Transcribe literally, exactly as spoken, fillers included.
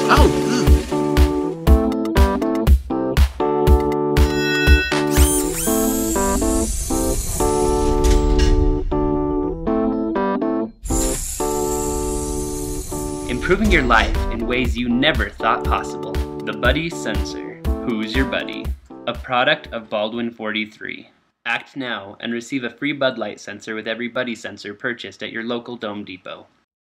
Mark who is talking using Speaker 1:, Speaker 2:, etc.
Speaker 1: Oh, ugh.
Speaker 2: Improving your life in ways you never thought possible. The budeee Sensor. Who's your buddy? A product of Baldwin forty-three. Act now and receive a free Bud Light sensor with every budeee sensor purchased at your local Dome Depot.